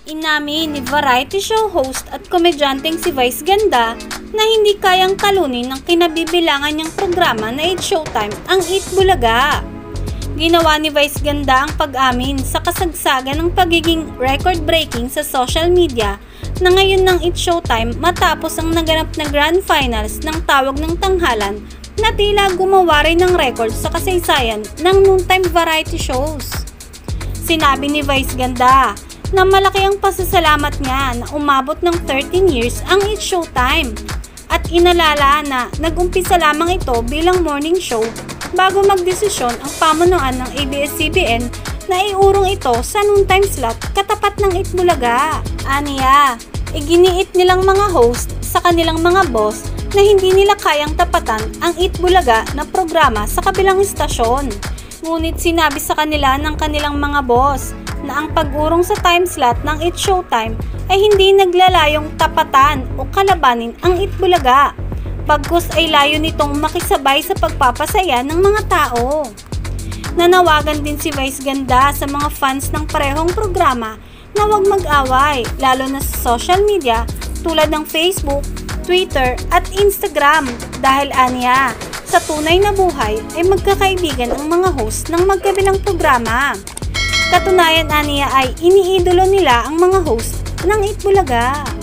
Inamin ni variety show host at komedyanteng si Vice Ganda na hindi kayang talunin ng kinabibilangan niyang programa na It's Showtime ang Eat Bulaga. Ginawa ni Vice Ganda ang pag-amin sa kasagsagan ng pagiging record-breaking sa social media na ngayon ng It's Showtime matapos ang naganap na Grand Finals ng Tawag ng Tanghalan na tila gumawa rin ng record sa kasaysayan ng noontime variety shows. Sinabi ni Vice Ganda na malaki ang pasasalamat niya na umabot ng 13 years ang It's Showtime at inalala na nag-umpisa lamang ito bilang morning show bago magdesisyon ang pamunuan ng ABS-CBN na iurong ito sa noontime slot katapat ng Eat Bulaga. Aniya, iginiit nilang mga host sa kanilang mga boss na hindi nila kayang tapatan ang Eat Bulaga na programa sa kabilang istasyon. Ngunit sinabi sa kanila ng kanilang mga boss na ang pag-urong sa time slot ng It's Showtime ay hindi naglalayong tapatan o kalabanin ang Eat Bulaga. Bagkus ay layo nitong makisabay sa pagpapasaya ng mga tao. Nanawagan din si Vice Ganda sa mga fans ng parehong programa na huwag mag-away, lalo na sa social media tulad ng Facebook, Twitter at Instagram dahil aniya, sa tunay na buhay ay magkakaibigan ang mga host ng magkabilang programa. Katunayan aniya ay iniidolo nila ang mga host ng Eat Bulaga.